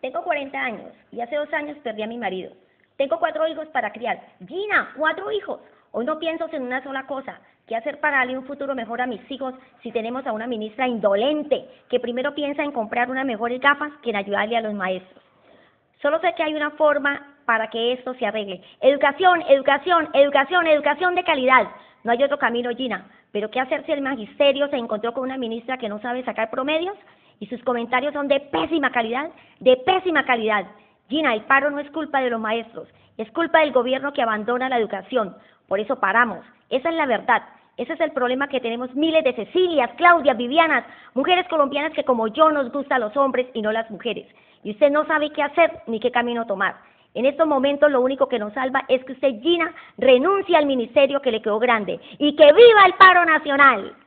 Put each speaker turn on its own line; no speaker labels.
Tengo 40 años y hace 2 años perdí a mi marido. Tengo 4 hijos para criar. Gina, 4 hijos. Hoy no pienso en una sola cosa. ¿Qué hacer para darle un futuro mejor a mis hijos si tenemos a una ministra indolente que primero piensa en comprar unas mejores gafas que en ayudarle a los maestros? Solo sé que hay una forma para que esto se arregle. Educación, educación, educación, educación de calidad. No hay otro camino, Gina. Pero ¿qué hacer si el magisterio se encontró con una ministra que no sabe sacar promedios y sus comentarios son de pésima calidad? De pésima calidad. Gina, el paro no es culpa de los maestros, es culpa del gobierno que abandona la educación. Por eso paramos. Esa es la verdad. Ese es el problema que tenemos miles de Cecilias, Claudias, Vivianas, mujeres colombianas que como yo nos gustan los hombres y no las mujeres. Y usted no sabe qué hacer ni qué camino tomar. En estos momentos lo único que nos salva es que usted, Gina, renuncie al ministerio que le quedó grande. ¡Y que viva el paro nacional!